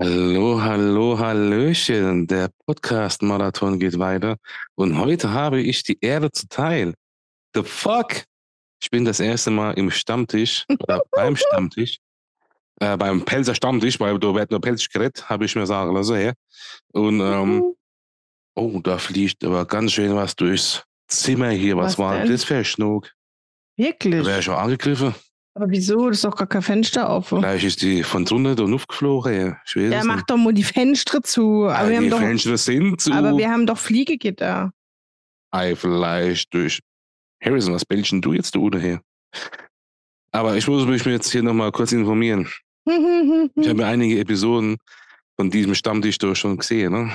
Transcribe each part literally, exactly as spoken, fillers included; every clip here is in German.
Hallo, hallo, hallöchen. Der Podcast-Marathon geht weiter. Und heute habe ich die Ehre zuteil. The fuck? Ich bin das erste Mal im Stammtisch, oder beim Stammtisch, äh, beim Pelzer Stammtisch, weil da wird nur Pelzig geredet, habe ich mir sagen lassen, her. Und, ähm, oh, da fliegt aber ganz schön was durchs Zimmer hier. Was, Was war denn? das für ein Schnuck? Da Wirklich? wäre ich schon angegriffen. Aber wieso? Das ist doch gar kein Fenster offen. Vielleicht ist die von drunter da aufgeflogen. Ja. Ich weiß Der es macht nicht. doch mal die Fenster zu. Aber, Ah, wir die haben doch, Fenster sind zu. aber wir haben doch Fliegegitter. Ei, vielleicht durch Harrison, was bellst denn du jetzt da unten her? Aber ich muss mich jetzt hier nochmal kurz informieren. Ich habe ja einige Episoden von diesem Stammtisch da schon gesehen, ne?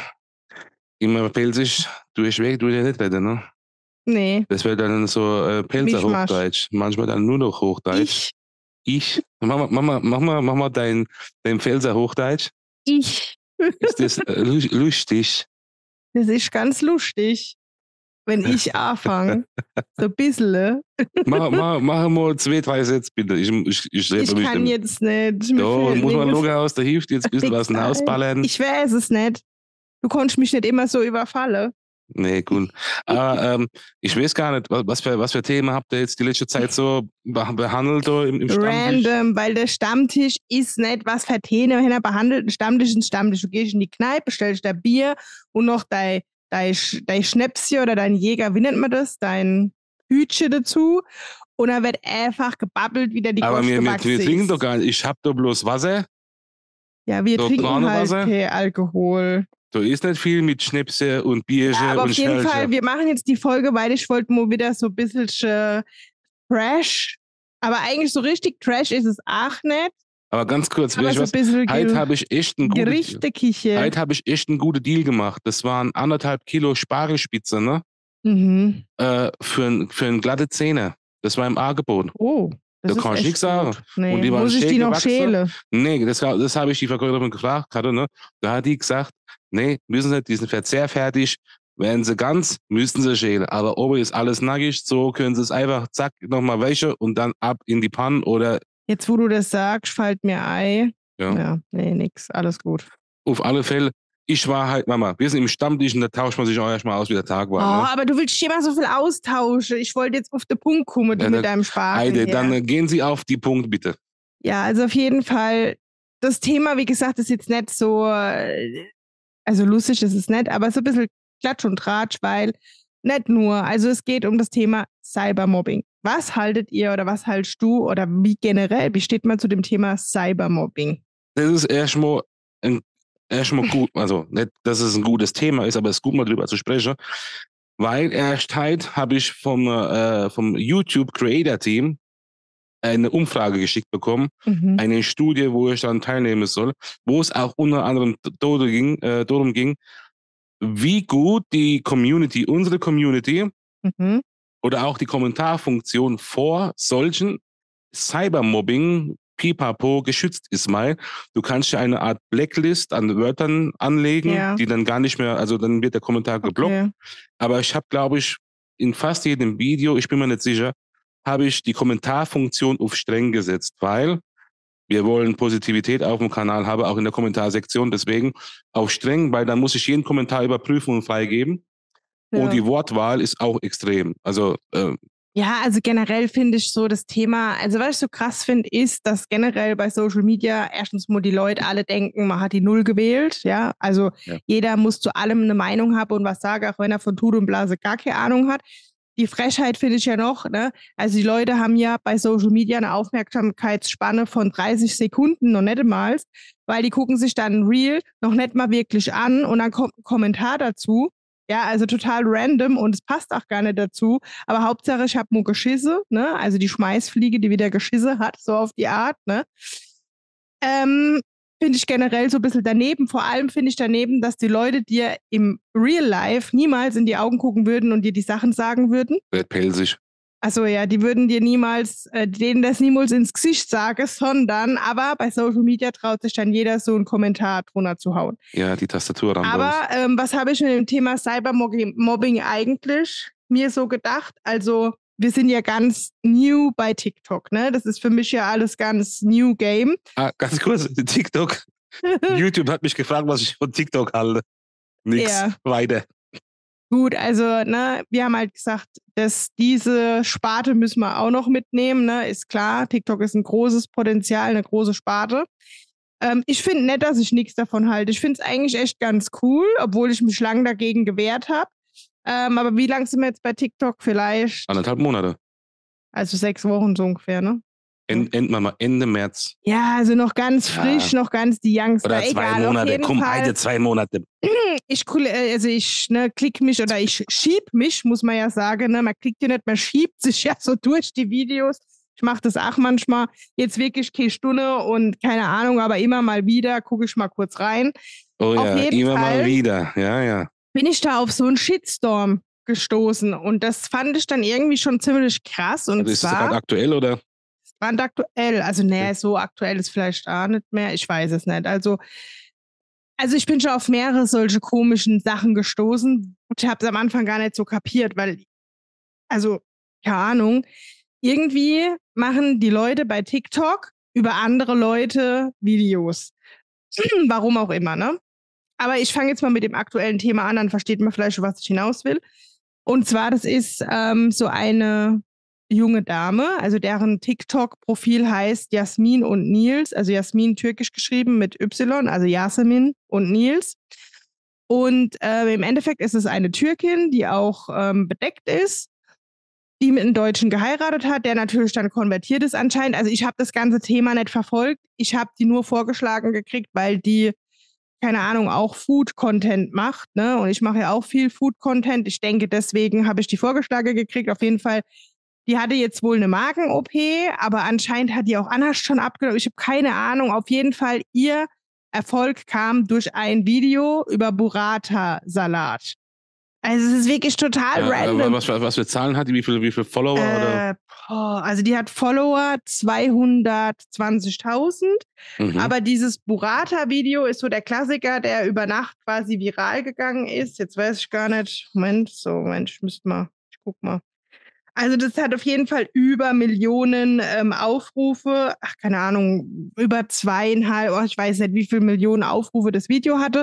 Immer pelzig, durchweg, du ja nicht reden, ne? Nee, Das wäre dann so äh, Pelzer Mischmasch. Hochdeutsch, manchmal dann nur noch Hochdeutsch. ich, Ich? Mach mal, mach mal, mach mal, mach mal dein, dein Pfälzer Hochdeutsch. ich. Ist das äh, lu- lustig? Das ist ganz lustig, wenn ich anfange. So ein bisschen. Mach, mach, mach mal zwei, drei Sätze bitte. Ich, ich, ich, Ich mich kann dem- jetzt nicht. Mir Da fehlt- muss man mir locker aus der Hüfte jetzt ein bisschen was fehlt- hinausballern. Ich weiß es nicht. Du konntest mich nicht immer so überfallen. Nee, gut. Aber ähm, ich weiß gar nicht, was, was, für, was für Themen habt ihr jetzt die letzte Zeit so beh- behandelt da im, im Stammtisch? Random, weil der Stammtisch ist nicht, was für Themen hin behandelt. Ein Stammtisch ist ein Stammtisch. Du gehst in die Kneipe, stellst da Bier und noch dein, dein, Sch- dein Schnäpschen oder dein Jäger, wie nennt man das? Dein Hütchen dazu. Und dann wird einfach gebabbelt, wie der die Aber Gosch wir, wir, gewachsen wir trinken ist. doch gar nicht. Ich hab da bloß Wasser. Ja, wir so trinken halt Kranewasser. kein Alkohol. Da ist nicht viel mit Schnäpse und Bierchen Ja, aber und auf jeden Schälchen. Fall, wir machen jetzt die Folge, weil ich wollte mal wieder so ein bisschen äh, Trash. Aber eigentlich so richtig Trash ist es auch nicht. Aber ganz kurz, Aber weißt so du ein was? bisschen Heute Ge habe ich echt einen guten Gerichteküche. Heute habe ich echt einen guten Deal gemacht. Das waren anderthalb Kilo Spargelspitze, ne? Mhm. Äh, für, ein, für ein glatte Zehner. Das war im Angebot. Oh, das Da ist kann ich echt nichts sagen. gut. Nee, Und die waren muss ich schön die noch gewachsen. schälen? Nee, das, war- das habe ich die Verkäuferin gefragt, hatte, ne? Da hat die gesagt, nee, müssen sie, die sind Verzehr fertig. Werden sie ganz, müssten sie schälen. Aber oben ist alles nackig, so können sie es einfach, zack, nochmal wäsche und dann ab in die Pfanne oder, Jetzt, wo du das sagst, fällt mir ein. ja. Ja, nee, nix. Alles gut. Auf alle Fälle, ich war halt, Mama, wir sind im Stammtisch und da tauscht man sich auch erstmal aus, wie der Tag Oh, war. Ne? aber du willst immer so viel austauschen. Ich wollte jetzt auf den Punkt kommen, du Ja, mit dann- deinem Spargel. Heide, hier. dann äh, gehen Sie auf die Punkt, bitte. Ja, also auf jeden Fall, das Thema, wie gesagt, ist jetzt nicht so, äh, also lustig ist es nicht, aber so ein bisschen Klatsch und Tratsch, weil nicht nur, also es geht um das Thema Cybermobbing. Was haltet ihr oder was haltst du oder wie generell, wie steht man zu dem Thema Cybermobbing? Das ist erstmal ein, erstmal gut, also nicht, dass es ein gutes Thema ist, aber es ist gut, mal drüber zu sprechen. Weil erst heute habe ich vom, äh, vom YouTube Creator Team eine Umfrage geschickt bekommen, Mhm. eine Studie, wo ich dann teilnehmen soll, wo es auch unter anderem darum ging, äh, darum ging, wie gut die Community, unsere Community Mhm. oder auch die Kommentarfunktion vor solchen Cybermobbing Pipapo geschützt ist mal. Du kannst ja eine Art Blacklist an Wörtern anlegen, Ja. die dann gar nicht mehr, also dann wird der Kommentar geblockt. Okay. Aber ich habe, glaube ich, in fast jedem Video, ich bin mir nicht sicher, habe ich die Kommentarfunktion auf streng gesetzt, weil wir wollen Positivität auf dem Kanal haben, auch in der Kommentarsektion. Deswegen auf streng, weil dann muss ich jeden Kommentar überprüfen und freigeben. Ja. Und die Wortwahl ist auch extrem. Also äh, Ja, also generell finde ich so das Thema, also was ich so krass finde, ist, dass generell bei Social Media erstens mal die Leute alle denken, man hat die Null gewählt, ja, also Ja. jeder muss zu allem eine Meinung haben und was sagen, auch wenn er von Tut und Blase gar keine Ahnung hat. Die Frechheit finde ich ja noch, ne? Also die Leute haben ja bei Social Media eine Aufmerksamkeitsspanne von dreißig Sekunden, noch nicht einmal, weil die gucken sich dann ein Reel noch nicht mal wirklich an und dann kommt ein Kommentar dazu. Ja, also total random und es passt auch gar nicht dazu. Aber Hauptsache, ich habe nur Geschisse, ne? Also die Schmeißfliege, die wieder Geschisse hat, so auf die Art, ne? Ähm, finde ich generell so ein bisschen daneben. Vor allem finde ich daneben, dass die Leute dir im Real Life niemals in die Augen gucken würden und dir die Sachen sagen würden. wird pelzig. Also ja, die würden dir niemals, äh, denen das niemals ins Gesicht sagen, sondern aber bei Social Media traut sich dann jeder so einen Kommentar drunter zu hauen. Ja, die Tastatur ran. Aber ähm, was habe ich mit dem Thema Cybermobbing eigentlich mir so gedacht? Also wir sind ja ganz new bei TikTok, ne? Das ist für mich ja alles ganz new Game. Ah, ganz kurz, TikTok. YouTube hat mich gefragt, was ich von TikTok halte. Nix. Ja. Weiter. Gut, also, ne, wir haben halt gesagt, dass diese Sparte müssen wir auch noch mitnehmen, ne, ist klar. TikTok ist ein großes Potenzial, eine große Sparte. Ähm, ich finde nicht, dass ich nichts davon halte. Ich finde es eigentlich echt ganz cool, obwohl ich mich lang dagegen gewehrt habe. Ähm, aber wie lange sind wir jetzt bei TikTok? Vielleicht? Anderthalb Monate. Also sechs Wochen so ungefähr, ne? End, End, Mama, Ende März. Ja, also noch ganz frisch, ja. noch ganz die Youngster. Oder zwei Egal, Monate, komm, Fall. beide zwei Monate. Ich, also ich ne, klick mich oder ich schieb mich, muss man ja sagen. Ne? Man klickt ja nicht, man schiebt sich ja so durch die Videos. Ich mache das auch manchmal. Jetzt wirklich keine Stunde und keine Ahnung, aber immer mal wieder gucke ich mal kurz rein. Oh auf ja, jeden immer Fall mal wieder. Ja, ja. Bin ich da auf so einen Shitstorm gestoßen und das fand ich dann irgendwie schon ziemlich krass. Und also ist zwar, es gerade aktuell oder? Brandaktuell, also nee, so aktuell ist vielleicht auch nicht mehr, ich weiß es nicht. Also, also ich bin schon auf mehrere solche komischen Sachen gestoßen. Ich habe es am Anfang gar nicht so kapiert, weil, also, keine Ahnung, irgendwie machen die Leute bei TikTok über andere Leute Videos. Warum auch immer, ne? Aber ich fange jetzt mal mit dem aktuellen Thema an, dann versteht man vielleicht, was ich hinaus will. Und zwar, das ist ähm, so eine junge Dame, also deren TikTok-Profil heißt Jasmin und Nils, also Jasmin türkisch geschrieben mit Y, also Yasemin und Nils. Und äh, im Endeffekt ist es eine Türkin, die auch ähm, bedeckt ist, die mit einem Deutschen geheiratet hat, der natürlich dann konvertiert ist anscheinend. Also ich habe das ganze Thema nicht verfolgt. Ich habe die nur vorgeschlagen gekriegt, weil die, keine Ahnung, auch Food-Content macht, ne? Und ich mache ja auch viel Food-Content. Ich denke, deswegen habe ich die vorgeschlagen gekriegt. Auf jeden Fall, die hatte jetzt wohl eine Magen-O P, aber anscheinend hat die auch anders schon abgenommen. Ich habe keine Ahnung. Auf jeden Fall, ihr Erfolg kam durch ein Video über Burrata-Salat. Also es ist wirklich total ja, random. Was, was für Zahlen hat die? Wie viele, wie viele Follower? Äh, oder? Boah, also die hat Follower zweihundertzwanzigtausend. Mhm. Aber dieses Burrata-Video ist so der Klassiker, der über Nacht quasi viral gegangen ist. Jetzt weiß ich gar nicht. Moment, so, Moment, ich müsste mal, ich guck mal. Also das hat auf jeden Fall über Millionen ähm, Aufrufe. Ach, keine Ahnung, über zweieinhalb, oh, ich weiß nicht, wie viele Millionen Aufrufe das Video hatte.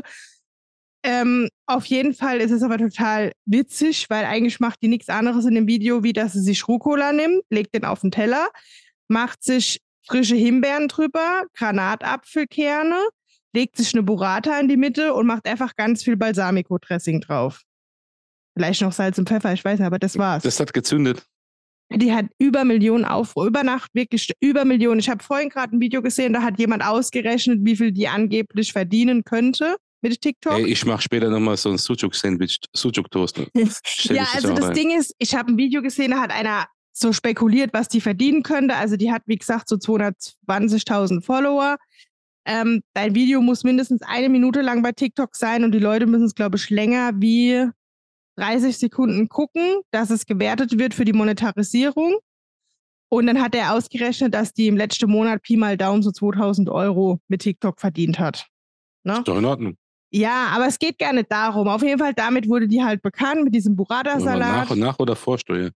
Ähm, auf jeden Fall ist es aber total witzig, weil eigentlich macht die nichts anderes in dem Video, wie dass sie sich Rucola nimmt, legt den auf den Teller, macht sich frische Himbeeren drüber, Granatapfelkerne, legt sich eine Burrata in die Mitte und macht einfach ganz viel Balsamico-Dressing drauf. Vielleicht noch Salz und Pfeffer, ich weiß nicht, aber das war's. Das hat gezündet. Die hat über Millionen Aufrufe, über Nacht wirklich über Millionen. Ich habe vorhin gerade ein Video gesehen, da hat jemand ausgerechnet, wie viel die angeblich verdienen könnte mit TikTok. Ey, ich mache später nochmal so ein Sucuk-Sandwich, Sucuk-Toast. Ja, also das rein. Ding ist, ich habe ein Video gesehen, da hat einer so spekuliert, was die verdienen könnte. Also die hat, wie gesagt, so zweihundertzwanzigtausend Follower. Ähm, dein Video muss mindestens eine Minute lang bei TikTok sein und die Leute müssen es, glaube ich, länger wie dreißig Sekunden gucken, dass es gewertet wird für die Monetarisierung. Und dann hat er ausgerechnet, dass die im letzten Monat Pi mal Daumen so zweitausend Euro mit TikTok verdient hat. Ne? Ist doch in Ordnung. Ja, aber es geht gar nicht darum. Auf jeden Fall, damit wurde die halt bekannt, mit diesem Burrata-Salat. Nach, nach oder Vorsteuer?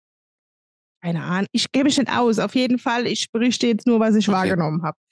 Keine Ahnung. Ich gebe mich nicht aus. Auf jeden Fall, ich berichte jetzt nur, was ich okay. wahrgenommen habe.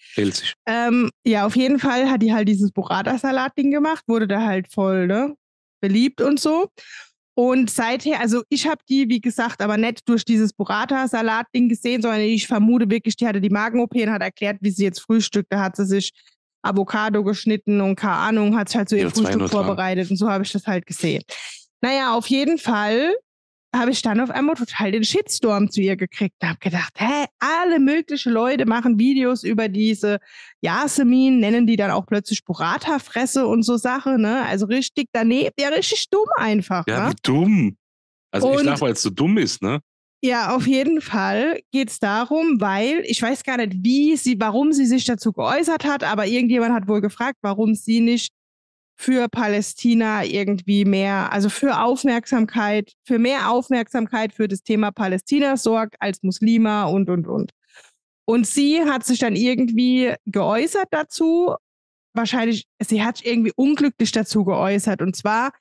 Ähm, ja, auf jeden Fall hat die halt dieses Burrata-Salat-Ding gemacht, wurde da halt voll, ne, beliebt und so. Und seither, also ich habe die, wie gesagt, aber nicht durch dieses Burrata-Salat-Ding gesehen, sondern ich vermute wirklich, die hatte die Magen-O P und hat erklärt, wie sie jetzt frühstückt. Da hat sie sich Avocado geschnitten und keine Ahnung, hat sich halt so ihr Frühstück vorbereitet und so habe ich das halt gesehen. Naja, auf jeden Fall habe ich dann auf einmal total den Shitstorm zu ihr gekriegt und habe gedacht, hä, alle möglichen Leute machen Videos über diese Yasemin, nennen die dann auch plötzlich Burrata-Fresse und so Sachen, ne? Also richtig daneben, ja, richtig dumm einfach. Ja, ne? Wie dumm. Also und, ich dachte, weil es so dumm ist, ne? Ja, auf jeden Fall geht es darum, weil ich weiß gar nicht, wie sie, warum sie sich dazu geäußert hat, aber irgendjemand hat wohl gefragt, warum sie nicht für Palästina irgendwie mehr, also für Aufmerksamkeit, für mehr Aufmerksamkeit für das Thema Palästina sorgt als Muslima und, und, und. Und sie hat sich dann irgendwie geäußert dazu, wahrscheinlich, sie hat sich irgendwie unglücklich dazu geäußert. Und zwar,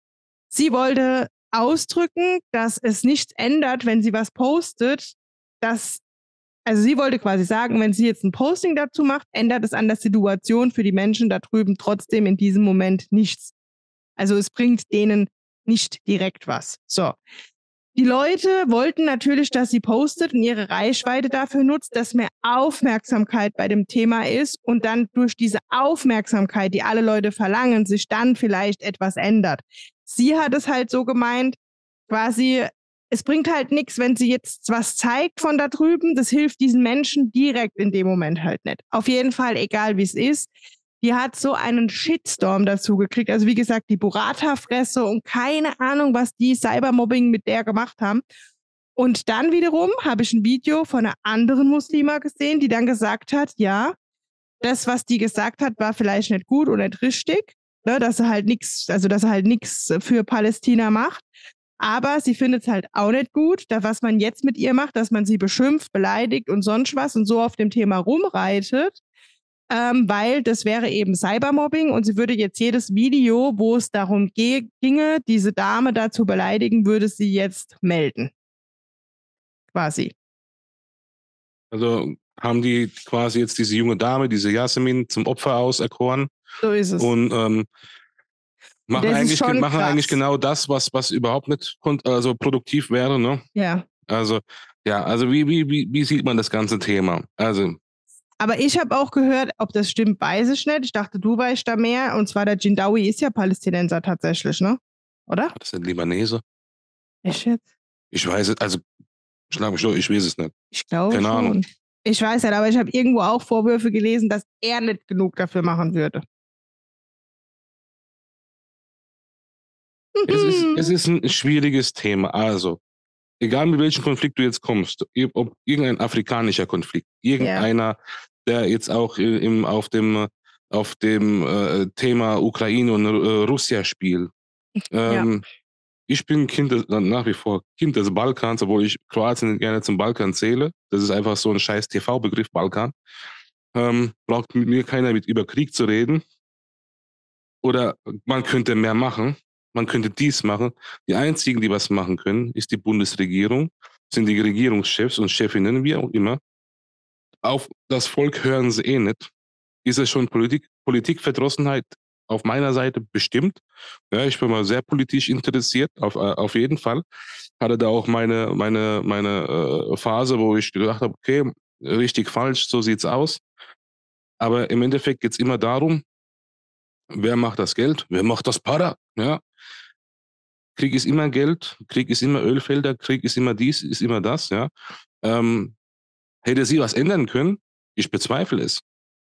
sie wollte ausdrücken, dass es nichts ändert, wenn sie was postet, dass also sie wollte quasi sagen, wenn sie jetzt ein Posting dazu macht, ändert es an der Situation für die Menschen da drüben trotzdem in diesem Moment nichts. Also es bringt denen nicht direkt was. So. Die Leute wollten natürlich, dass sie postet und ihre Reichweite dafür nutzt, dass mehr Aufmerksamkeit bei dem Thema ist und dann durch diese Aufmerksamkeit, die alle Leute verlangen, sich dann vielleicht etwas ändert. Sie hat es halt so gemeint, quasi, es bringt halt nichts, wenn sie jetzt was zeigt von da drüben, das hilft diesen Menschen direkt in dem Moment halt nicht. Auf jeden Fall, egal wie es ist, die hat so einen Shitstorm dazu gekriegt. Also wie gesagt, die Burrata-Fresse und keine Ahnung, was die Cybermobbing mit der gemacht haben. Und dann wiederum habe ich ein Video von einer anderen Muslima gesehen, die dann gesagt hat, ja, das, was die gesagt hat, war vielleicht nicht gut und nicht richtig, ne, dass sie halt nichts, also dass sie halt nichts für Palästina macht. Aber sie findet es halt auch nicht gut, da was man jetzt mit ihr macht, dass man sie beschimpft, beleidigt und sonst was und so auf dem Thema rumreitet, ähm, weil das wäre eben Cybermobbing und sie würde jetzt jedes Video, wo es darum ge- ginge, diese Dame da zu beleidigen, würde sie jetzt melden. Quasi. Also haben die quasi jetzt diese junge Dame, diese Jasmin, zum Opfer auserkoren. So ist es. Und ähm, machen, das ist eigentlich, schon machen krass. eigentlich genau das, was, was überhaupt nicht kon- also produktiv wäre. Ne? Ja. Also, ja, also wie, wie, wie, wie sieht man das ganze Thema? Also, Aber ich habe auch gehört, ob das stimmt, weiß ich nicht. Ich dachte, du weißt da mehr. Und zwar der Jindawi ist ja Palästinenser tatsächlich, ne? Oder? das sind Libanese. Echt jetzt? Ich weiß es, also schlag mich durch, ich weiß es nicht. Ich glaube Keine schon. Ahnung. Ich weiß nicht, aber ich habe irgendwo auch Vorwürfe gelesen, dass er nicht genug dafür machen würde. Es ist, es ist ein schwieriges Thema. Also, egal mit welchem Konflikt du jetzt kommst, ob irgendein afrikanischer Konflikt, irgendeiner, der jetzt auch im, auf dem, auf dem äh, Thema Ukraine und äh, Russland spielt. Ähm, Ja. Ich bin Kind des, nach wie vor Kind des Balkans, obwohl ich Kroatien gerne zum Balkan zähle. Das ist einfach so ein scheiß T V-Begriff, Balkan. Ähm, braucht mit mir keiner mit über Krieg zu reden. Oder man könnte mehr machen. Man könnte dies machen. Die einzigen, die was machen können, ist die Bundesregierung, sind die Regierungschefs und Chefinnen, wie auch immer. Auf das Volk hören sie eh nicht. Ist es schon Politik, Politikverdrossenheit auf meiner Seite bestimmt? Ja, ich bin mal sehr politisch interessiert, auf, auf jeden Fall. Hatte da auch meine, meine, meine äh, Phase, wo ich gedacht habe, okay, richtig, falsch, so sieht's aus. Aber im Endeffekt geht es immer darum, wer macht das Geld, wer macht das Para, ja. Krieg ist immer Geld, Krieg ist immer Ölfelder, Krieg ist immer dies, ist immer das, ja. Ähm, hätte sie was ändern können? Ich bezweifle es.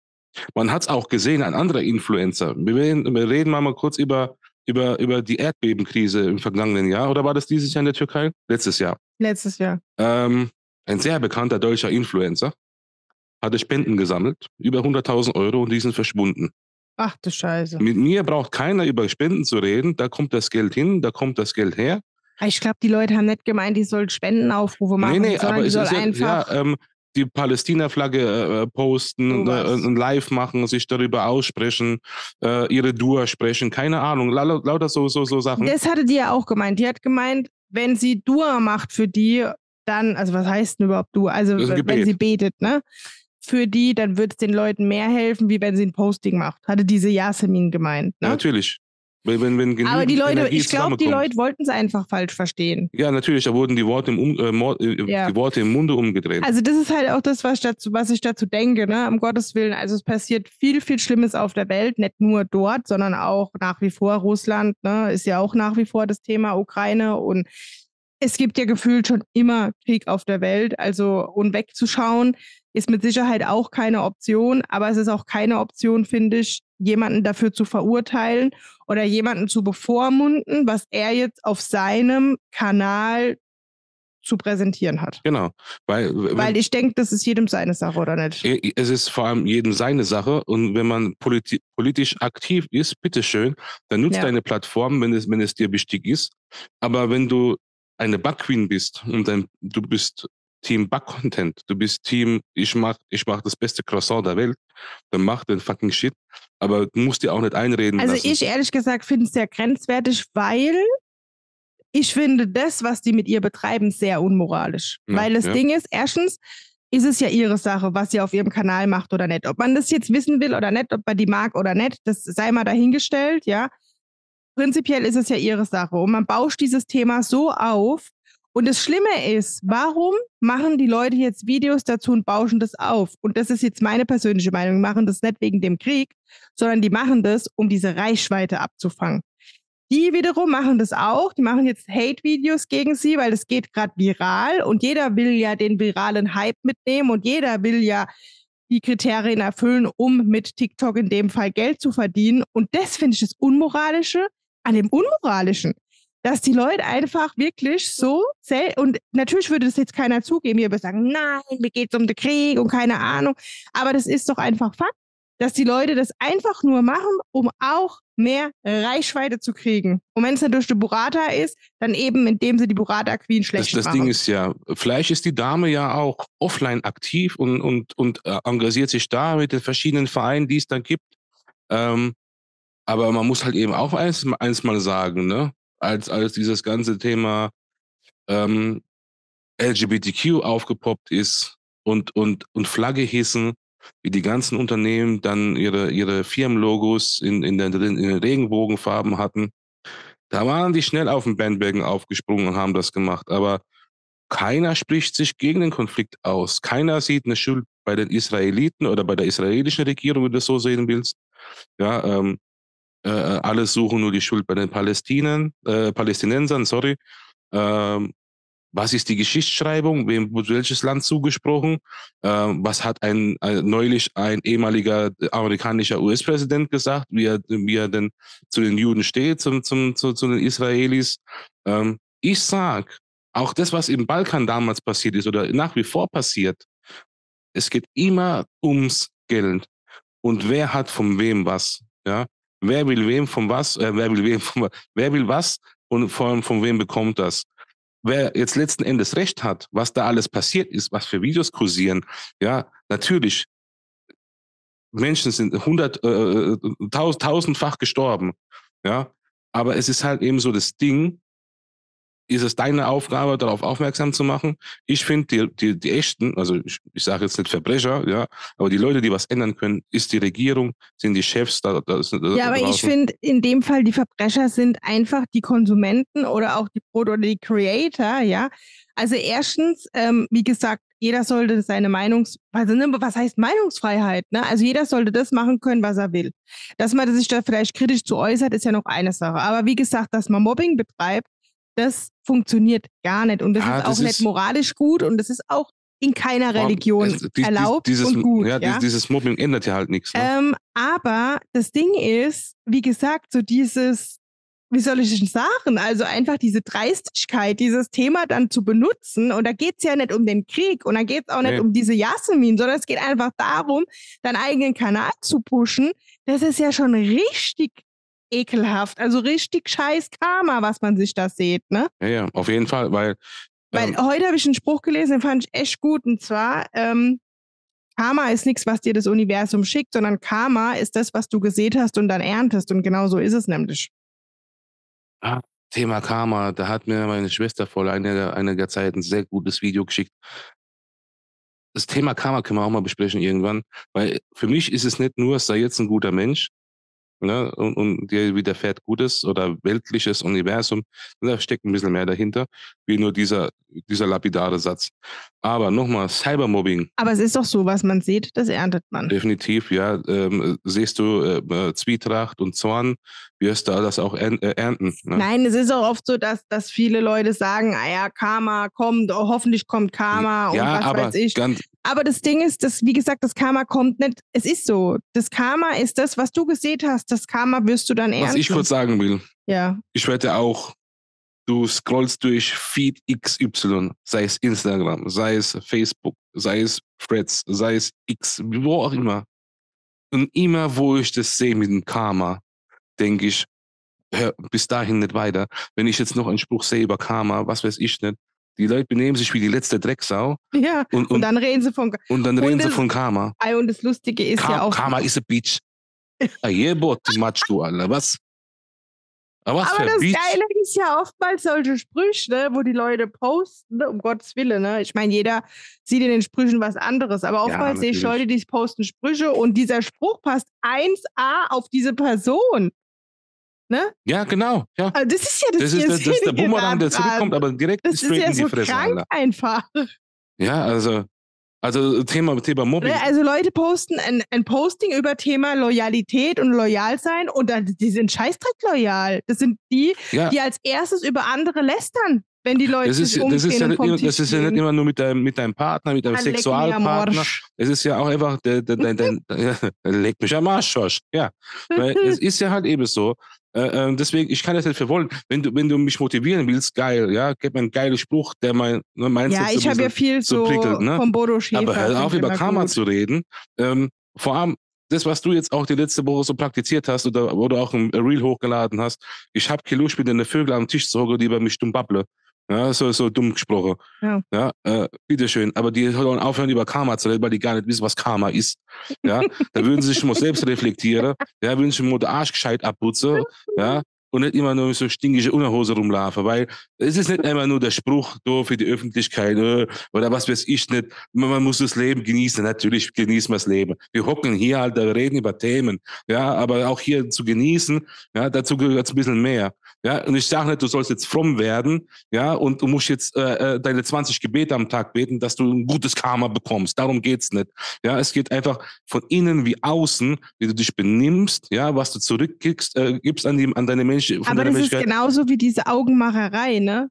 Man hat es auch gesehen, ein anderer Influencer. Wir reden, wir reden mal kurz über, über, über die Erdbebenkrise im vergangenen Jahr. Oder war das dieses Jahr in der Türkei? Letztes Jahr. Letztes Jahr. Ähm, ein sehr bekannter deutscher Influencer hatte Spenden gesammelt, über hunderttausend Euro, und die sind verschwunden. Ach du Scheiße. Mit mir braucht keiner über Spenden zu reden. Da kommt das Geld hin, da kommt das Geld her. Ich glaube, die Leute haben nicht gemeint, die sollen Spendenaufrufe machen, nee, nee, sondern aber die es soll ist ja, einfach... ja ähm, die Palästina-Flagge äh, posten, äh, ein Live machen, sich darüber aussprechen, äh, ihre Dua sprechen, keine Ahnung, lauter, lauter so, so, so Sachen. Das hatte die ja auch gemeint. Die hat gemeint, wenn sie Dua macht für die, dann, also was heißt denn überhaupt Dua? Also wenn sie betet, ne? Für die, dann wird es den Leuten mehr helfen, wie wenn sie ein Posting macht. Hatte diese Jasmin gemeint, ne? Ja, natürlich. Wenn, wenn, wenn Aber die Leute, Energie ich glaube, die Leute wollten es einfach falsch verstehen. Ja, natürlich, da wurden die Worte im, um, äh, ja. die Worte im Munde umgedreht. Also das ist halt auch das, was ich dazu, was ich dazu denke, ne? Um Gottes Willen. Also es passiert viel, viel Schlimmes auf der Welt, nicht nur dort, sondern auch nach wie vor Russland, ne? Ist ja auch nach wie vor das Thema Ukraine, und es gibt ja gefühlt schon immer Krieg auf der Welt. Also und wegzuschauen ist mit Sicherheit auch keine Option, aber es ist auch keine Option, finde ich, jemanden dafür zu verurteilen oder jemanden zu bevormunden, was er jetzt auf seinem Kanal zu präsentieren hat. Genau. Weil, Weil ich denke, das ist jedem seine Sache, oder nicht? Es ist vor allem jedem seine Sache, und wenn man politi- politisch aktiv ist, bitteschön, dann nutzt Ja. deine Plattform, wenn es, wenn es dir wichtig ist. Aber wenn du eine Backqueen bist und dann, du bist Team Back-Content, du bist Team, ich mach, ich mach das beste Croissant der Welt, dann mach den fucking Shit. Aber du musst dir auch nicht einreden Also lassen. ich ehrlich gesagt finde es sehr grenzwertig, weil ich finde das, was die mit ihr betreiben, sehr unmoralisch. Ja, weil das ja. Ding ist, erstens, ist es ja ihre Sache, was sie auf ihrem Kanal macht oder nicht. Ob man das jetzt wissen will oder nicht, ob man die mag oder nicht, das sei mal dahingestellt, ja. Prinzipiell ist es ja ihre Sache und man bauscht dieses Thema so auf. Und das Schlimme ist, warum machen die Leute jetzt Videos dazu und bauschen das auf? Und das ist jetzt meine persönliche Meinung, die machen das nicht wegen dem Krieg, sondern die machen das, um diese Reichweite abzufangen. Die wiederum machen das auch, die machen jetzt Hate-Videos gegen sie, weil es geht gerade viral und jeder will ja den viralen Hype mitnehmen und jeder will ja die Kriterien erfüllen, um mit TikTok in dem Fall Geld zu verdienen. Und das finde ich das Unmoralische an dem Unmoralischen, dass die Leute einfach wirklich so, und natürlich würde das jetzt keiner zugeben, ihr würde sagen, nein, mir geht es um den Krieg und keine Ahnung, aber das ist doch einfach Fakt, dass die Leute das einfach nur machen, um auch mehr Reichweite zu kriegen. Und wenn es nicht durch die Burrata ist, dann eben, indem sie die Burrata Queen schlecht das, das machen. Ding ist ja, vielleicht ist die Dame ja auch offline aktiv und, und, und äh, engagiert sich da mit den verschiedenen Vereinen, die es dann gibt. Ähm, aber man muss halt eben auch eins, eins mal sagen, ne? Als, als dieses ganze Thema ähm, L G B T Q aufgepoppt ist und, und, und Flagge hissen, wie die ganzen Unternehmen dann ihre, ihre Firmenlogos in, in, den, in den Regenbogenfarben hatten. Da waren die schnell auf den Bandwagon aufgesprungen und haben das gemacht. Aber keiner spricht sich gegen den Konflikt aus. Keiner sieht eine Schuld bei den Israeliten oder bei der israelischen Regierung, wenn du das so sehen willst. Ja, ähm, äh, alle suchen nur die Schuld bei den Palästinern, äh, Palästinensern, sorry. Ähm, Was ist die Geschichtsschreibung? Wem wird welches Land zugesprochen? Ähm, was hat ein, ein neulich ein ehemaliger amerikanischer U S-Präsident gesagt, wie er, wie er denn zu den Juden steht, zum, zum, zu, zu den Israelis? Ähm, ich sag, auch das, was im Balkan damals passiert ist oder nach wie vor passiert, es geht immer ums Geld. Und wer hat von wem was? Ja? Wer will wem von was? Äh, wer will wem von, wer will was und von, von wem bekommt das? Wer jetzt letzten Endes recht hat, was da alles passiert ist, was für Videos kursieren, ja, natürlich, Menschen sind hundert, äh, tausend, tausendfach gestorben, ja, aber es ist halt eben so das Ding, ist es deine Aufgabe, darauf aufmerksam zu machen? Ich finde, die, die, die echten, also ich, ich sage jetzt nicht Verbrecher, ja, aber die Leute, die was ändern können, ist die Regierung, sind die Chefs da, da, da Ja, aber draußen. ich finde, in dem Fall, die Verbrecher sind einfach die Konsumenten oder auch die Pro- oder die Creator, ja. Also erstens, ähm, wie gesagt, jeder sollte seine Meinungs... Also, was heißt Meinungsfreiheit? Ne? Also jeder sollte das machen können, was er will. Dass man sich da vielleicht kritisch zu äußert, ist ja noch eine Sache. Aber wie gesagt, dass man Mobbing betreibt, das funktioniert gar nicht. Und das Ah, ist auch das nicht ist- moralisch gut und das ist auch in keiner Religion Es- die- erlaubt dieses, und gut. ja, Ja? dieses Mobbing ändert ja halt nichts. Ne? Ähm, aber das Ding ist, wie gesagt, so dieses, wie soll ich denn sagen, also einfach diese Dreistigkeit, dieses Thema dann zu benutzen. Und da geht es ja nicht um den Krieg und da geht es auch nicht Nee. um diese Jasmin, sondern es geht einfach darum, deinen eigenen Kanal zu pushen. Das ist ja schon richtig ekelhaft, also richtig scheiß Karma, was man sich da sieht, ne? Ja, ja, auf jeden Fall, weil Weil ähm, heute habe ich einen Spruch gelesen, den fand ich echt gut, und zwar, ähm, Karma ist nichts, was dir das Universum schickt, sondern Karma ist das, was du gesät hast und dann erntest. Und genau so ist es nämlich. ah, Thema Karma, da hat mir meine Schwester vor einiger, einiger Zeit ein sehr gutes Video geschickt. Das Thema Karma können wir auch mal besprechen irgendwann, weil für mich ist es nicht nur, sei jetzt ein guter Mensch, ne, und, und dir widerfährt Gutes oder weltliches Universum, da steckt ein bisschen mehr dahinter, wie nur dieser, dieser lapidare Satz. Aber nochmal, Cybermobbing, Aber es ist doch so, was man sieht, das erntet man. definitiv, ja, ähm, siehst du äh, Zwietracht und Zorn, wirst du das auch er, äh, ernten. Ne? Nein, es ist auch oft so, dass, dass viele Leute sagen, ah ja, Karma kommt, oh, hoffentlich kommt Karma und Ja, was aber weiß ich. ganz, Aber das Ding ist, dass, wie gesagt, das Karma kommt nicht, es ist so. Das Karma ist das, was du gesät hast, das Karma wirst du dann ernten. was ich kurz sagen will, Ja. ich wette auch, du scrollst durch Feed X Y, sei es Instagram, sei es Facebook, sei es Threads, sei es X, wo auch immer. Und immer, wo ich das sehe mit dem Karma, denke ich, hör bis dahin nicht weiter. Wenn ich jetzt noch einen Spruch sehe über Karma, was weiß ich nicht, die Leute benehmen sich wie die letzte Drecksau. Ja, und, und, und, dann reden sie von und dann reden und sie das, von Karma. Und das Lustige ist Ka ja auch... Karma ist a bitch. Ah, yeah, bot, matsch du, Alter, was? Aber was Aber für das Bitch. Geile ist ja oftmals solche Sprüche, ne, wo die Leute posten, ne, um Gottes Willen. Ne? Ich meine, jeder sieht in den Sprüchen was anderes. Aber oftmals Ja, sehe ich natürlich. Leute, die posten Sprüche und dieser Spruch passt eins a auf diese Person. Ne? Ja, genau. Ja. Also das ist ja das, Das ist, der, das ist der Irrsinnige Bumerang, der daran. zurückkommt, aber direkt Das ist straight ja in die so Fresse, krank Alter. einfach. Ja, also, also Thema, Thema Mobbing. Ne? Also Leute posten ein, ein Posting über Thema Loyalität und loyal sein und dann, die sind scheißdreck loyal. Das sind die, Ja. die als erstes über andere lästern, wenn die Leute Das ist, sich das ist, umdrehen ja und nicht, vom immer, Tisch das ist ja nicht gehen. immer nur mit deinem, mit deinem Partner, mit deinem Dann leck mich am Sexualpartner. Arsch. Es ist ja auch einfach, der, der, der, der, der, leck mich am Arsch, Schorsch. Ja, weil es ist ja halt eben so. Äh, äh, deswegen, ich kann das nicht für wollen. Wenn du, wenn du mich motivieren willst, geil, ja, gib mir einen geilen Spruch, der mein ne, Mindset Ja, so ich ein habe ja bisschen viel so so prickelt, ne? vom Bodo Schäfer. Aber hör auf, finde ich über immer Karma gut. zu reden. Ähm, vor allem das, was du jetzt auch die letzte Woche so praktiziert hast oder, oder auch ein Reel hochgeladen hast. Ich habe keine Lust, mit den Vögel am Tisch zu hocken, die über mich dumm babble. Ja, so, so dumm gesprochen. Ja. Ja, äh, bitteschön. Aber die sollen aufhören, über Karma zu reden, weil die gar nicht wissen, was Karma ist. Ja, da würden sie sich mal selbst reflektieren. Ja, würden sich mal den Arsch gescheit abputzen. Ja, und nicht immer nur mit so stinkige Unterhose rumlaufen, weil es ist nicht immer nur der Spruch da für die Öffentlichkeit äh, oder was weiß ich nicht. Man, man muss das Leben genießen. Natürlich genießen wir das Leben. Wir hocken hier halt, wir reden über Themen. Ja, aber auch hier zu genießen, ja, dazu gehört es ein bisschen mehr. Ja, und ich sage nicht, du sollst jetzt fromm werden, ja, und du musst jetzt äh, deine zwanzig Gebete am Tag beten, dass du ein gutes Karma bekommst. Darum geht's nicht. Ja, es geht einfach von innen wie außen, wie du dich benimmst, ja, was du zurückgibst äh, gibst an, die, an deine Menschen. Aber das ist genauso wie diese Augenmacherei, ne?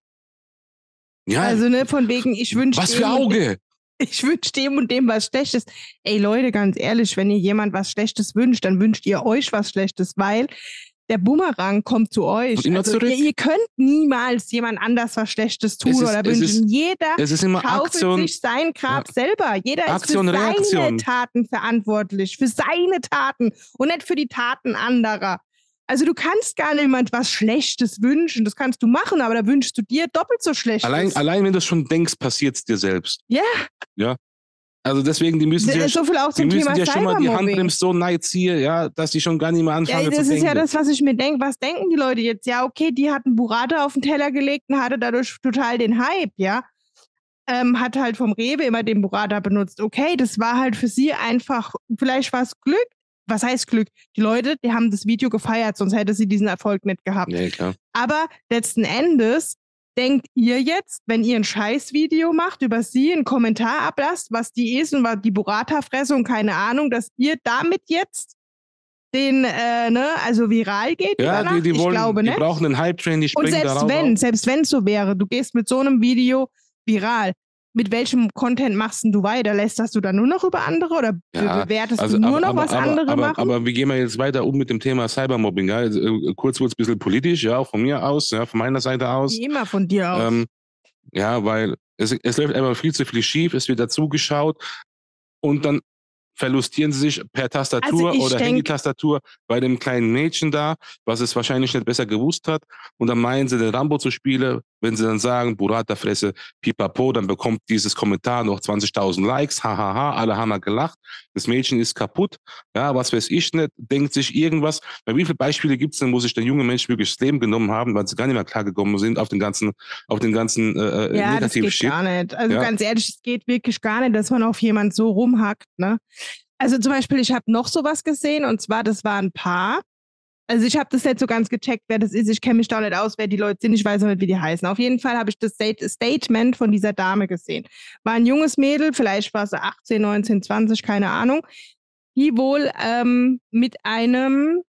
Ja, also, ne, von wegen, ich wünsche was für Auge? Ich wünsche dem und dem was Schlechtes. Ey, Leute, ganz ehrlich, wenn ihr jemand was Schlechtes wünscht, dann wünscht ihr euch was Schlechtes, weil der Bumerang kommt zu euch. Und immer also, zurück. Ihr, ihr könnt niemals jemand anders was Schlechtes tun Es ist- oder es wünschen. ist- Jeder Es ist immer schaufelt Aktion. sich sein Grab Ja. selber. Jeder Aktion, ist für seine Reaktion. Taten verantwortlich, für seine Taten und nicht für die Taten anderer. Also du kannst gar niemand was Schlechtes wünschen. Das kannst du machen, aber da wünschst du dir doppelt so Schlechtes. Allein, allein wenn du es schon denkst, passiert es dir selbst. Ja. Ja. Also deswegen, die müssen D- ja, so viel auch die zum müssen Thema ja schon mal die Cybermobbing. Handbremse so nahe ziehen, ja, dass sie schon gar nicht mehr Ja, anfangen das zu ist denken. ja das, was ich mir denke. Was denken die Leute jetzt? Ja, okay, die hatten Burrata auf den Teller gelegt und hatte dadurch total den Hype, ja. Ähm, hat halt vom Rewe immer den Burrata benutzt. Okay, das war halt für sie einfach, vielleicht war es Glück. Was heißt Glück? Die Leute, die haben das Video gefeiert, sonst hätte sie diesen Erfolg nicht gehabt. Ja, klar. Aber letzten Endes denkt ihr jetzt, wenn ihr ein Scheißvideo macht, über sie einen Kommentar ablasst, was die ist und was die Burrata-Fresse und keine Ahnung, dass ihr damit jetzt den, äh, ne, also viral geht über Ja, die, Nacht? die, Ich wollen, glaube die nicht. brauchen einen Hype-Train, die Und springen selbst darauf. wenn, auf. selbst wenn es so wäre, du gehst mit so einem Video viral, mit welchem Content machst denn du weiter? Lästerst du dann nur noch über andere oder Ja, bewertest also, du nur aber, noch, aber, was aber, andere aber, machen? aber wie gehen wir jetzt weiter um mit dem Thema Cybermobbing? Ja? Also, äh, kurz wurde es ein bisschen politisch, ja, auch von mir aus, ja, von meiner Seite aus. Wie immer von dir aus. Ähm, ja, weil es, es läuft einfach viel zu viel schief, es wird dazugeschaut und dann verlustieren sie sich per Tastatur Also ich oder denk- Handytastatur bei dem kleinen Mädchen da, was es wahrscheinlich nicht besser gewusst hat. Und dann meinen sie, den Rambo zu spielen. Wenn sie dann sagen, Burrata-Fresse, pipapo, dann bekommt dieses Kommentar noch zwanzigtausend Likes, hahaha, alle haben gelacht. Das Mädchen ist kaputt, ja, was weiß ich nicht, denkt sich irgendwas. Bei wie viele Beispiele gibt es denn, wo sich der junge Mensch wirklich das Leben genommen haben, weil sie gar nicht mehr klargekommen sind auf den ganzen, auf den ganzen äh, Ja, das negativen geht Shit. gar nicht. Also Ja. ganz ehrlich, es geht wirklich gar nicht, dass man auf jemand so rumhackt. Ne? Also zum Beispiel, ich habe noch sowas gesehen und zwar, das war ein Paar. Also ich habe das nicht so ganz gecheckt, wer das ist. Ich kenne mich da nicht aus, wer die Leute sind. Ich weiß auch nicht, wie die heißen. Auf jeden Fall habe ich das State- Statement von dieser Dame gesehen. War ein junges Mädel, vielleicht war sie achtzehn, neunzehn, zwanzig, keine Ahnung, die wohl ähm, mit einem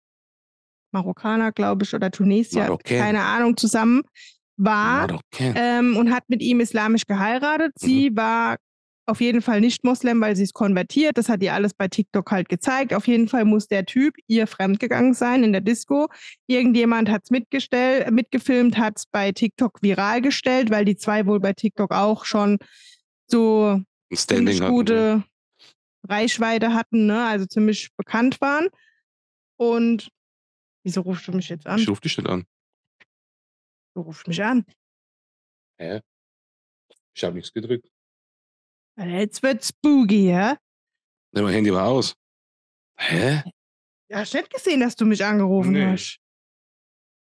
Marokkaner, glaube ich, oder Tunesier, Marokkan. keine Ahnung, zusammen war. Marokkan. Ähm, und hat mit ihm islamisch geheiratet. Sie war auf jeden Fall nicht Moslem, weil sie ist konvertiert. Das hat ihr alles bei TikTok halt gezeigt. Auf jeden Fall muss der Typ ihr fremdgegangen sein in der Disco. Irgendjemand hat es mitgestellt, mitgefilmt, hat es bei TikTok viral gestellt, weil die zwei wohl bei TikTok auch schon so Ein Standing ziemlich hatten, gute Reichweite hatten, ne? Also ziemlich bekannt waren. Und wieso rufst du mich jetzt ja. an? Ich rufe dich nicht an. Du rufst mich an. Hä? Ich habe nichts gedrückt. Jetzt wird spooky, ja? Ne, mein Handy war aus. Hä? Ja, hast du nicht gesehen, dass du mich angerufen Nee. hast?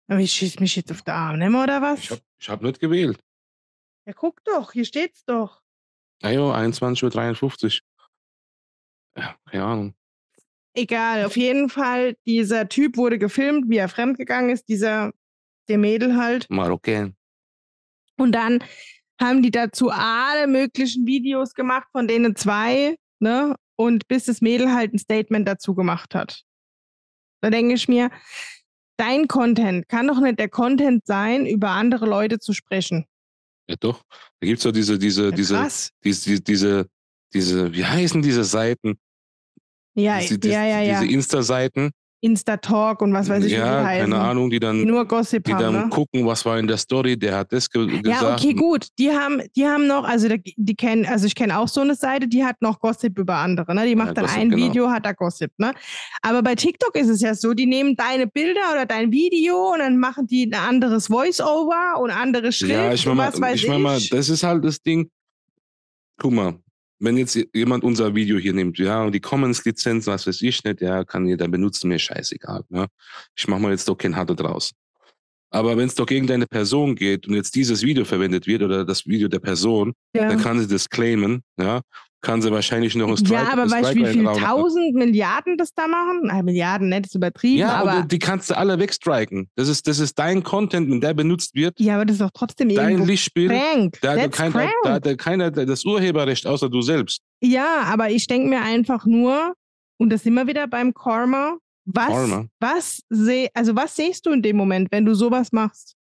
Aber ich schieße mich jetzt auf den Arm, ne, oder was? Ich hab, ich hab nicht gewählt. Ja, guck doch, hier steht's doch. Ah jo, einundzwanzig Uhr dreiundfünfzig. Ja, keine Ahnung. Egal, auf jeden Fall, dieser Typ wurde gefilmt, wie er fremdgegangen ist, dieser, der Mädel halt. Marokkan. Und dann haben die dazu alle möglichen Videos gemacht, von denen zwei, ne? Und bis das Mädel halt ein Statement dazu gemacht hat. Da denke ich mir, dein Content kann doch nicht der Content sein, über andere Leute zu sprechen. Ja doch. Da gibt's doch diese, diese, Ja, diese, krass. diese, diese, diese, wie heißen diese Seiten? Ja, Diese, diese, ja, ja, ja. diese Insta-Seiten. Insta-Talk und was weiß ich, wie die Ja, heißen. keine Ahnung, die dann, Die nur Gossip die haben, dann ne? gucken, was war in der Story, der hat das ge gesagt. Ja, okay, gut. Die haben, die haben noch, also die, die kennen, also ich kenne auch so eine Seite, die hat noch Gossip über andere, ne? Die macht Ja, dann Gossip, ein genau. Video, hat da Gossip, ne? Aber bei TikTok ist es ja so, die nehmen deine Bilder oder dein Video und dann machen die ein anderes Voice-Over und andere Schrift Ja, ich und meine was mal, weiß ich ich. mein mal, das ist halt das Ding. Guck mal, wenn jetzt jemand unser Video hier nimmt, ja, und die Commons-Lizenz, was weiß ich nicht, ja, kann jeder benutzen, mir scheißegal, ne? Ich mache mal jetzt doch kein Harte draus. Aber wenn es doch gegen deine Person geht und jetzt dieses Video verwendet wird oder das Video der Person, Ja. dann kann sie das claimen, ja, kann sie wahrscheinlich noch ein Strike, Ja, aber weißt du, wie viel reinhauen. tausend Milliarden das da machen? Ah, Milliarden, nicht, das ist übertrieben, Ja, aber. und die kannst du alle wegstriken. Das ist, das ist dein Content, wenn der benutzt wird. Ja, aber das ist doch trotzdem Dein irgendwo Lichtspiel. crank. Da hat That's kein, da, crank. da hat keiner das Urheberrecht, außer du selbst. Ja, aber ich denke mir einfach nur, und das sind wir wieder beim Karma, was, Karma. was seh, also was siehst du in dem Moment, wenn du sowas machst?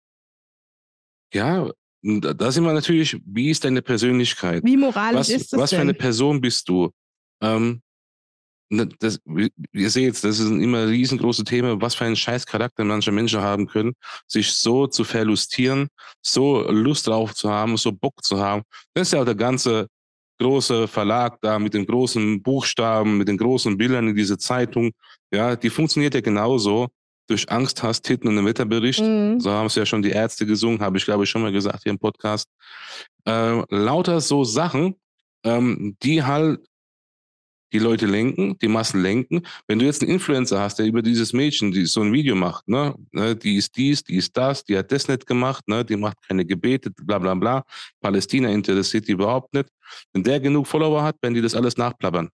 Ja, da sind wir natürlich, wie ist deine Persönlichkeit? Wie moralisch Was, ist das was für denn? eine Person bist du? Ähm, das, ihr seht, das ist ein immer riesengroßes Thema, was für einen scheiß Charakter manche Menschen haben können, sich so zu verlustieren, so Lust drauf zu haben, so Bock zu haben. Das ist ja auch der ganze große Verlag da mit den großen Buchstaben, mit den großen Bildern in diese Zeitung. Ja, die funktioniert ja genauso. Durch Angst, Hass, Titten und einen Wetterbericht. Mhm. So haben es ja schon die Ärzte gesungen, habe ich glaube ich schon mal gesagt hier im Podcast. Äh, lauter so Sachen, ähm, die halt die Leute lenken, die Massen lenken. Wenn du jetzt einen Influencer hast, der über dieses Mädchen, die so ein Video macht, ne, ne, die ist dies, die ist das, die hat das nicht gemacht, ne, die macht keine Gebete, bla bla bla. Palästina interessiert die überhaupt nicht. Wenn der genug Follower hat, werden die das alles nachplappern.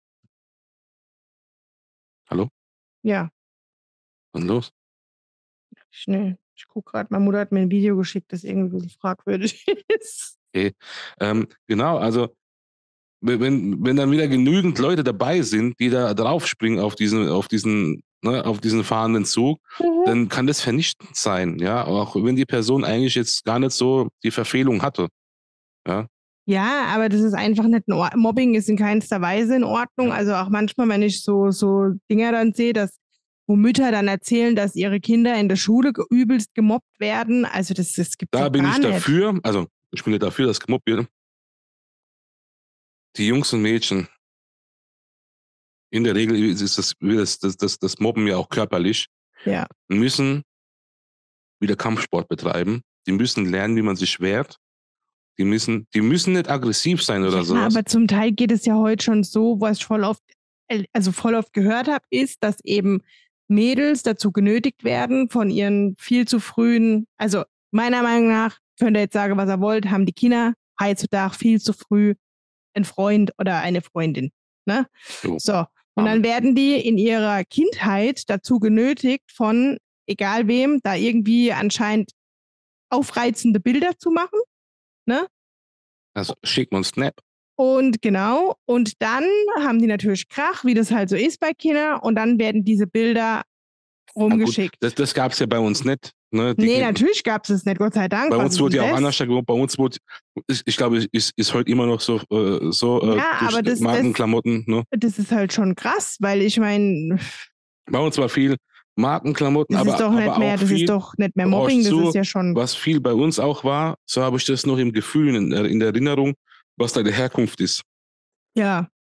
Hallo? Ja. Und los? Schnell. Ich gucke gerade, meine Mutter hat mir ein Video geschickt, das irgendwie ein bisschen fragwürdig ist. Okay. Ähm, genau, also wenn, wenn dann wieder genügend Leute dabei sind, die da draufspringen auf diesen, auf diesen, ne, auf diesen fahrenden Zug, mhm. dann kann das vernichtend sein, ja, auch wenn die Person eigentlich jetzt gar nicht so die Verfehlung hatte, ja. Ja, aber das ist einfach nicht in Ordnung. Mobbing ist in keinster Weise in Ordnung. Ja. Also auch manchmal, wenn ich so, so Dinger dann sehe, dass wo Mütter dann erzählen, dass ihre Kinder in der Schule übelst gemobbt werden, also das, das gibt es Da gar bin ich nicht. dafür, also ich bin ja dafür, dass gemobbt wird. Die Jungs und Mädchen, in der Regel ist das, das, das, das, das Mobben ja auch körperlich, ja. müssen wieder Kampfsport betreiben. Die müssen lernen, wie man sich wehrt. Die müssen, die müssen nicht aggressiv sein oder ja, sowas. Aber zum Teil geht es ja heute schon so, was ich voll oft, also voll oft gehört habe, ist, dass eben Mädels dazu genötigt werden von ihren viel zu frühen, also meiner Meinung nach, könnt ihr jetzt sagen, was ihr wollt, haben die Kinder heutzutage viel zu früh einen Freund oder eine Freundin. Ne? Jo. So. Und dann werden die in ihrer Kindheit dazu genötigt, von egal wem, da irgendwie anscheinend aufreizende Bilder zu machen. Ne? Also schick mal einen Snap. Und genau, und dann haben die natürlich Krach, wie das halt so ist bei Kindern, und dann werden diese Bilder rumgeschickt. Ja, das das gab es ja bei uns nicht. Ne? Die nee, natürlich gab es es nicht, Gott sei Dank. Bei uns wurde ja auch das? anders gewohnt. Bei uns wurde, ich, ich glaube, ist, ist heute immer noch so, äh, so ja, äh, aber das, Markenklamotten. Das, ne? das ist halt schon krass, weil ich meine. Bei uns war viel Markenklamotten, das aber, ist doch aber nicht mehr, auch das viel, ist doch nicht mehr Mobbing, zu, das ist ja schon. Was viel bei uns auch war, so habe ich das noch im Gefühl, in, in der Erinnerung, was deine Herkunft ist. Ja.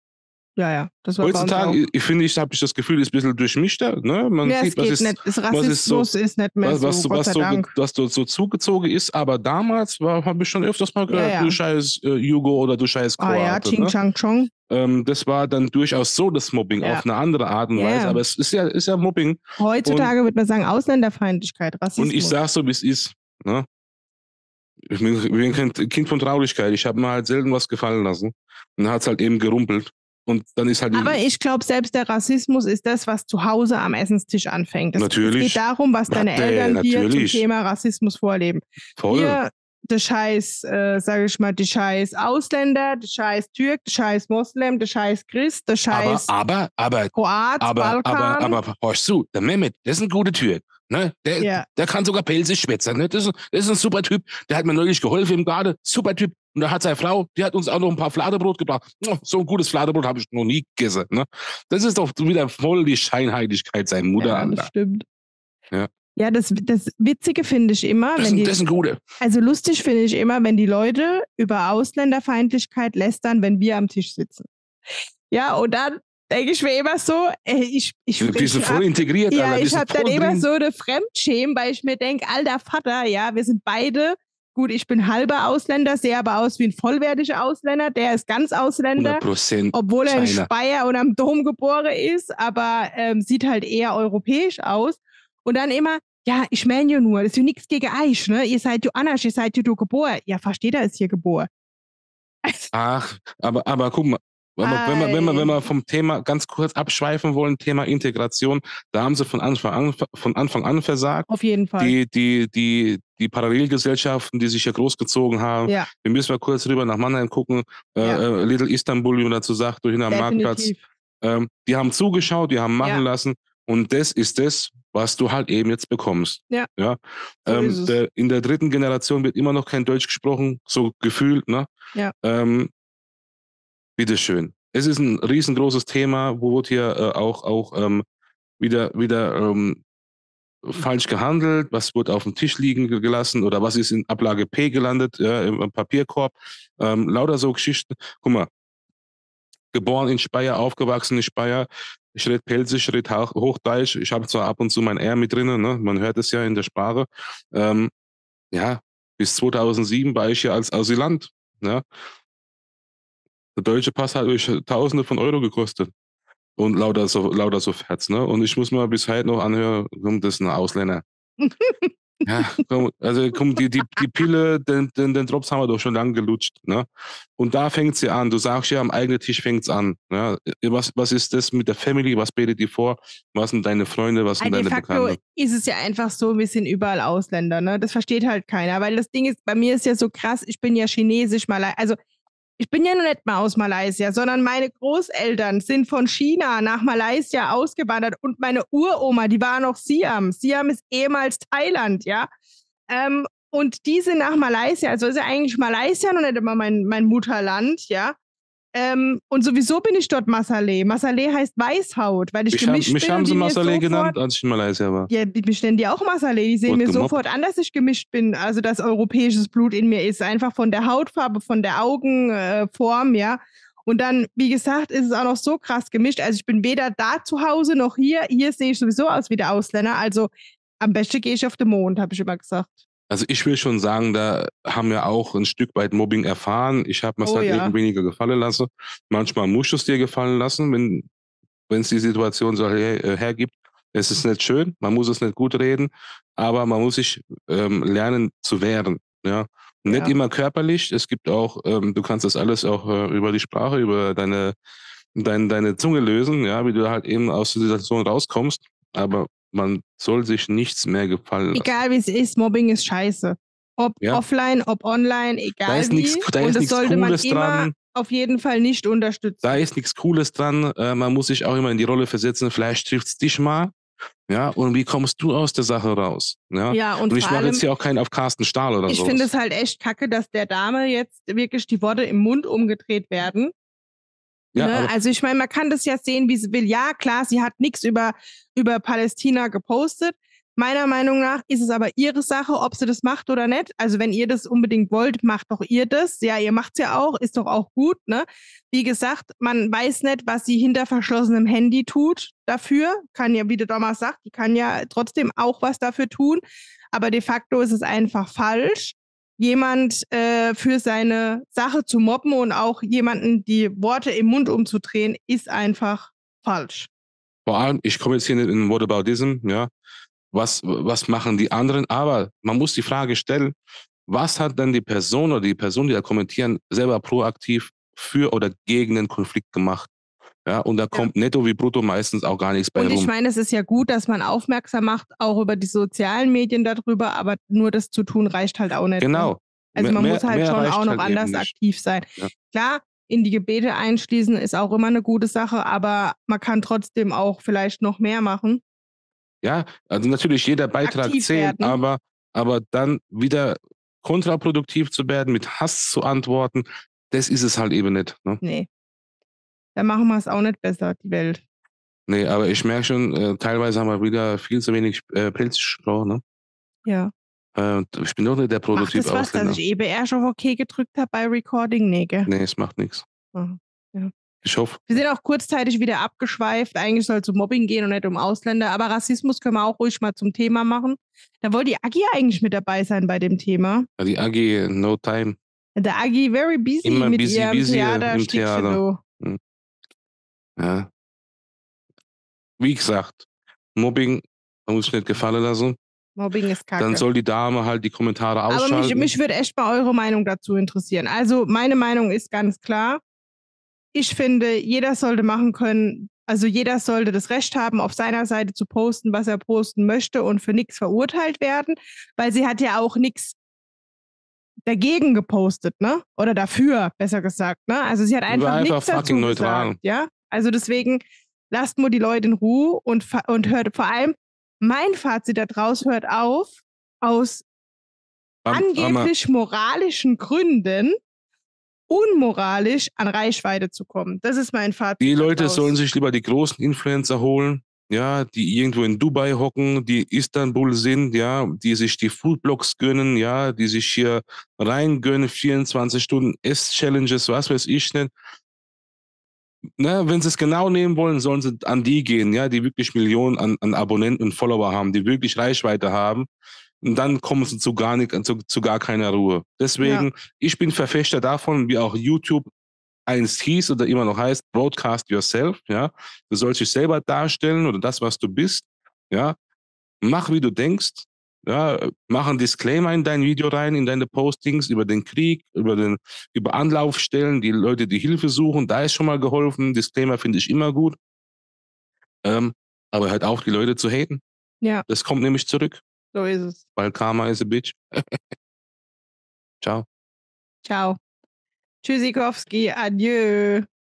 Ja, ja, das war Heutzutage, bei uns auch. ich, ich finde, ich habe ich das Gefühl, ist ein bisschen durchmischter. Ne? Man Ja, sieht, es was geht ist, nicht. Das was ist so, Rassismus ist nicht mehr was, was, so, so- Gott was, sei so, ge- Dank. was so, so zugezogen ist. Aber damals habe ich schon öfters mal Ja, gehört, ja. du scheiß äh, Jugo oder du scheiß Ah ja, Kroate. Ching Ne? Chang Chong. Ähm, das war dann durchaus so das Mobbing Ja. auf eine andere Art und Ja, Weise. ja. Aber es ist ja, ist ja Mobbing. Heutzutage würde man sagen Ausländerfeindlichkeit, Rassismus. Und ich sage so, wie es ist. Ne? Ich bin, ich bin kein Kind von Traurigkeit. Ich habe mir halt selten was gefallen lassen. Und dann hat es halt eben gerumpelt. Und dann ist halt. Aber ich glaube, selbst der Rassismus ist das, was zu Hause am Essenstisch anfängt. Es, Natürlich. Es geht darum, was deine Warte, Eltern dir zum natürlich. Thema Rassismus vorleben. Voll. Hier, der Scheiß, äh, sage ich mal, der Scheiß Ausländer, der Scheiß Türk, der Scheiß Moslem, der Scheiß Christ, der Scheiß aber, aber, aber, Kroat, aber, Balkan. aber, aber, hörst du, der Mehmet, der ist ein guter Türk. Ne? Der, Ja. der kann sogar Pelze schwätzen. Ne? Das, ist, das ist ein super Typ. Der hat mir neulich geholfen im Garten. Super Typ. Und da hat seine Frau, die hat uns auch noch ein paar Fladenbrot gebracht. Oh, so ein gutes Fladenbrot habe ich noch nie gegessen. Ne? Das ist doch wieder voll die Scheinheiligkeit sein Mutter. Ja, das stimmt. Ja, ja das, das Witzige finde ich immer, das, wenn die, das ist ein Guter. Also lustig finde ich immer, wenn die Leute über Ausländerfeindlichkeit lästern, wenn wir am Tisch sitzen. Ja, und dann denke ich mir immer so, ey, ich, ich, Wir sind ich voll hab, integriert. ja, Alter. ich habe dann voll immer drin. so eine Fremdschäme, weil ich mir denke, alter Vater, ja, wir sind beide, gut, ich bin halber Ausländer, sehe aber aus wie ein vollwertiger Ausländer, der ist ganz Ausländer, hundert Prozent obwohl er in China. Speyer und am Dom geboren ist, aber ähm, sieht halt eher europäisch aus. Und dann immer, ja, ich meine ja nur, das ist ja nichts gegen euch, ne? Ihr seid ja anders, ihr seid ja du geboren. Ja, versteht er, ist hier geboren. Ach, aber, aber guck mal, wenn wir, wenn, wir, wenn, wir, wenn wir vom Thema ganz kurz abschweifen wollen, Thema Integration, da haben sie von Anfang an, von Anfang an versagt. Auf jeden Fall. Die, die, die, die Parallelgesellschaften, die sich hier großgezogen haben. Ja. Wir müssen mal kurz rüber nach Mannheim gucken. Ja. Äh, Little Istanbul, wie man dazu sagt, durch den Marktplatz. Ähm, die haben zugeschaut, die haben machen Ja. lassen. Und das ist das, was du halt eben jetzt bekommst. Ja. ja? So Ähm, ist es. der, in der dritten Generation wird immer noch kein Deutsch gesprochen, so gefühlt. Ne? Ja. Ähm, bitteschön. Es ist ein riesengroßes Thema, wo wird hier äh, auch, auch ähm, wieder, wieder ähm, falsch gehandelt, was wird auf dem Tisch liegen gelassen oder was ist in Ablage P gelandet, ja, im, im Papierkorb. Ähm, lauter so Geschichten. Guck mal, geboren in Speyer, aufgewachsen in Speyer, ich rede Pelzisch, ich rede Hochdeutsch, ich habe zwar ab und zu mein R mit drinnen, ne? Man hört es ja in der Sprache. Ähm, ja, bis zweitausendsieben war ich ja als Asylant. Ne? Der deutsche Pass hat euch Tausende von Euro gekostet. Und lauter so, lauter so Ferz, ne? Und ich muss mir bis heute noch anhören, komm, das ist ein Ausländer. Ja, komm, also komm, die, die, die Pille, den, den, den Drops haben wir doch schon lange gelutscht, ne? Und da fängt sie an. Du sagst ja, am eigenen Tisch fängt es an. Ja? Was, was ist das mit der Family? Was betet die vor? Was sind deine Freunde? Was sind De deine facto Bekannten? ist es ja einfach so, wir sind überall Ausländer, ne? Das versteht halt keiner, weil das Ding ist, bei mir ist ja so krass, ich bin ja chinesisch, Malai, also ich bin ja noch nicht mal aus Malaysia, sondern meine Großeltern sind von China nach Malaysia ausgewandert und meine Uroma, die war noch Siam. Siam ist ehemals Thailand, ja. Ähm, und die sind nach Malaysia, also ist ja eigentlich Malaysia noch nicht immer mein, mein Mutterland, ja. Ähm, und sowieso bin ich dort Masaleh. Masaleh heißt Weißhaut, weil ich Mich, gemischt haben, mich bin. haben und sie die mir Masaleh sofort, genannt, als ich in Malaysia war. Ja, die bestellen die auch Masaleh. Die sehen Wurde mir gemobbt. sofort an, dass ich gemischt bin. Also, dass europäisches Blut in mir ist. Einfach von der Hautfarbe, von der Augenform, ja. Und dann, wie gesagt, ist es auch noch so krass gemischt. Also, ich bin weder da zu Hause noch hier. Hier sehe ich sowieso aus wie der Ausländer. Also, am besten gehe ich auf den Mond, habe ich immer gesagt. Also ich will schon sagen, da haben wir auch ein Stück weit Mobbing erfahren. Ich habe mir es Oh halt ja. irgendwie weniger gefallen lassen. Manchmal musst du es dir gefallen lassen, wenn wenn es die Situation so her, äh, hergibt. Es ist nicht schön, man muss es nicht gut reden, aber man muss sich ähm, lernen zu wehren. Ja? Nicht Ja. immer körperlich, es gibt auch, ähm, du kannst das alles auch äh, über die Sprache, über deine, dein, deine Zunge lösen, ja, wie du halt eben aus der Situation rauskommst, aber man soll sich nichts mehr gefallen lassen. Egal wie es ist, Mobbing ist scheiße. Ob Ja. offline, ob online, Da egal ist wie. nichts, da Und ist das nichts sollte man Cooles immer dran. auf jeden Fall nicht unterstützen. Da ist nichts Cooles dran. Äh, man muss sich auch immer in die Rolle versetzen. Vielleicht trifft es dich mal. Ja, und wie kommst du aus der Sache raus? Ja, Ja, und und ich vor mache allem, jetzt hier auch keinen auf Carsten Stahl oder so. ich finde es halt echt kacke, dass der Dame jetzt wirklich die Worte im Mund umgedreht werden. Ja, Ne? aber Also ich meine, man kann das ja sehen, wie sie will. Ja, klar, sie hat nichts über, über Palästina gepostet. Meiner Meinung nach ist es aber ihre Sache, ob sie das macht oder nicht. Also wenn ihr das unbedingt wollt, macht doch ihr das. Ja, ihr macht es ja auch, ist doch auch gut, ne? Wie gesagt, man weiß nicht, was sie hinter verschlossenem Handy tut dafür. Kann ja, wie der Thomas sagt, die kann ja trotzdem auch was dafür tun. Aber de facto ist es einfach falsch, jemand äh, für seine Sache zu mobben und auch jemanden die Worte im Mund umzudrehen, ist einfach falsch. Vor allem, ich komme jetzt hier nicht in Whataboutism, ja. Was, was machen die anderen? Aber man muss die Frage stellen, was hat denn die Person oder die Person, die da kommentieren, selber proaktiv für oder gegen den Konflikt gemacht? Ja, und da kommt ja. netto wie brutto meistens auch gar nichts bei rum. Und ich meine, es ist ja gut, dass man aufmerksam macht, auch über die sozialen Medien darüber, aber nur das zu tun reicht halt auch nicht. Genau. Ne? Also man mehr, muss halt schon auch noch halt anders aktiv sein. Ja. Klar, in die Gebete einschließen ist auch immer eine gute Sache, aber man kann trotzdem auch vielleicht noch mehr machen. Ja, also natürlich jeder Beitrag Aktiv zählt, werden. aber, aber dann wieder kontraproduktiv zu werden, mit Hass zu antworten, das ist es halt eben nicht. Ne? Nee. Da machen wir es auch nicht besser, die Welt. Nee, aber ich merke schon, äh, teilweise haben wir wieder viel zu wenig äh, Pilz gesprochen. Ne? Ja. Äh, ich bin doch nicht der Prototyp Macht das was, dass ich E B R schon okay gedrückt habe bei Recording? Nee, gell? Nee, es macht nichts. Oh, ja. Ich hoffe. Wir sind auch kurzzeitig wieder abgeschweift. Eigentlich soll es um Mobbing gehen und nicht um Ausländer. Aber Rassismus können wir auch ruhig mal zum Thema machen. Da wollte die Agi eigentlich mit dabei sein bei dem Thema. Ja, die Agi, no time. Der Agi, very busy Immer mit busy, ihrem busy Theater. im Theater. Hm. Ja. Wie gesagt, Mobbing, man muss sich nicht gefallen lassen. Mobbing ist kacke. Dann soll die Dame halt die Kommentare ausschalten. Aber mich, mich würde echt mal eure Meinung dazu interessieren. Also meine Meinung ist ganz klar. Ich finde, jeder sollte machen können, also jeder sollte das Recht haben, auf seiner Seite zu posten, was er posten möchte und für nichts verurteilt werden, weil sie hat ja auch nichts dagegen gepostet, ne? Oder dafür, besser gesagt, ne? Also sie hat einfach, einfach nichts dazu neutral. gesagt, ja? Also deswegen lasst nur die Leute in Ruhe und, und hört vor allem, mein Fazit daraus hört auf, aus um, angeblich um, moralischen Gründen unmoralisch an Reichweite zu kommen. Das ist mein Fazit. Die Leute daraus. sollen sich lieber die großen Influencer holen, ja, die irgendwo in Dubai hocken, die Istanbul sind, ja, die sich die Foodblogs gönnen, ja, die sich hier reingönnen, vierundzwanzig Stunden Ess-Challenges, was weiß ich nicht. Na, wenn sie es genau nehmen wollen, sollen sie an die gehen, ja, die wirklich Millionen an, an Abonnenten und Follower haben, die wirklich Reichweite haben. Und dann kommen sie zu gar nicht, zu, zu gar keiner Ruhe. Deswegen, ja. Ich bin Verfechter davon, wie auch YouTube einst hieß oder immer noch heißt, broadcast yourself, ja. Du sollst dich selber darstellen oder das, was du bist, ja. Mach, wie du denkst, ja. Mach einen Disclaimer in dein Video rein, in deine Postings über den Krieg, über den, über Anlaufstellen, die Leute, die Hilfe suchen, da ist schon mal geholfen. Disclaimer finde ich immer gut. Ähm, aber hört auf, die Leute zu haten. Ja. Das kommt nämlich zurück. So ist es. Weil Karma is a bitch. Ciao. Ciao. Tschüssikowski, adieu.